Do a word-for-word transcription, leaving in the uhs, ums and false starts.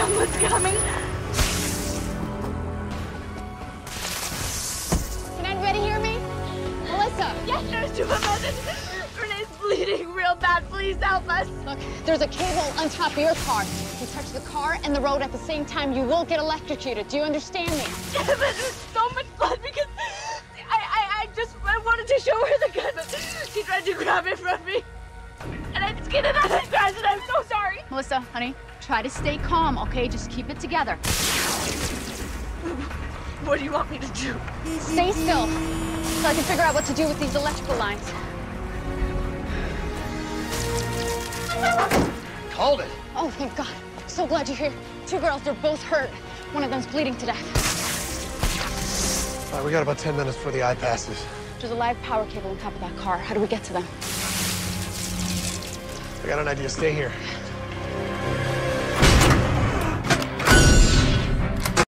Someone's coming. Can anybody hear me? Melissa? Yes, there's two of us. Renee's bleeding real bad. Please help us. Look, there's a cable on top of your car. If you touch the car and the road at the same time, you will get electrocuted. Do you understand me? Yeah, but there's so much blood because I, I, I just I wanted to show her the gun, but she tried to grab it from me. And I just get it out of grass, and I'm so sorry. Melissa, honey, try to stay calm, okay? Just keep it together. What do you want me to do? Stay still, so I can figure out what to do with these electrical lines. Called it. Oh, thank God. So glad you're here. Two girls, they're both hurt. One of them's bleeding to death. All right, we got about ten minutes before the eye passes. There's a live power cable on top of that car. How do we get to them? I got an idea. Stay here.